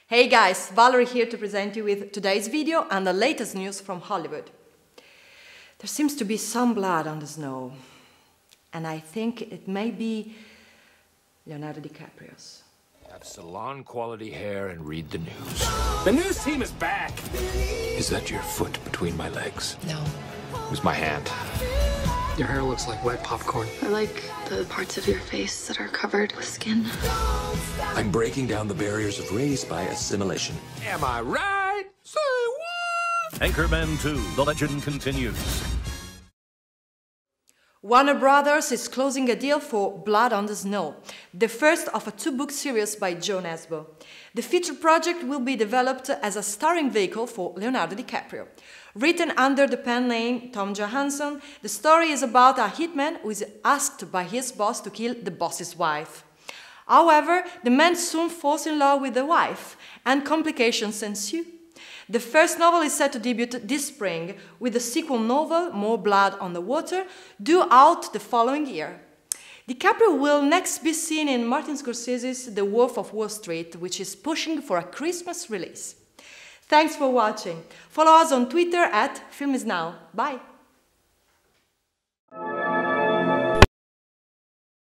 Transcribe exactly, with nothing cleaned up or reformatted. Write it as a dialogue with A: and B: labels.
A: Hey guys, Valerie here to present you with today's video and the latest news from Hollywood. There seems to be some blood on the snow, and I think it may be Leonardo DiCaprio's.
B: Have salon-quality hair and read the news.
C: The news team is back!
B: Is that your foot between my legs?
D: No.
B: It was my hand.
E: Your hair looks like wet popcorn.
D: I like the parts of your face that are covered with skin.
F: I'm breaking down the barriers of race by assimilation.
B: Am I right? Say what?
G: Anchorman two, The Legend Continues.
A: Warner Brothers is closing a deal for Blood on the Snow, the first of a two-book series by Joe Nesbo. The feature project will be developed as a starring vehicle for Leonardo DiCaprio. Written under the pen name Tom Johansson, the story is about a hitman who is asked by his boss to kill the boss's wife. However, the man soon falls in love with the wife, and complications ensue. The first novel is set to debut this spring, with the sequel novel, More Blood on the Water, due out the following year. DiCaprio will next be seen in Martin Scorsese's The Wolf of Wall Street, which is pushing for a Christmas release. Thanks for watching. Follow us on Twitter at Film Is Now. Bye!